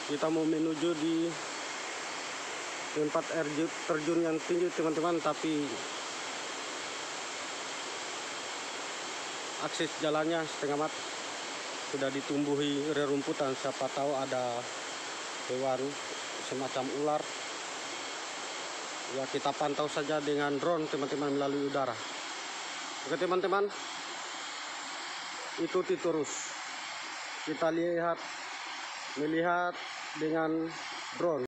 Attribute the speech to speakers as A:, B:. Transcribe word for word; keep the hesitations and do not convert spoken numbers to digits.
A: Kita mau menuju di tempat air terjun yang tinggi teman-teman, tapi akses jalannya setengah mat, sudah ditumbuhi rerumputan. Siapa tahu ada hewan semacam ular. Ya, kita pantau saja dengan drone teman-teman melalui udara. Oke teman-teman, ikuti terus. Kita lihat melihat dengan drone.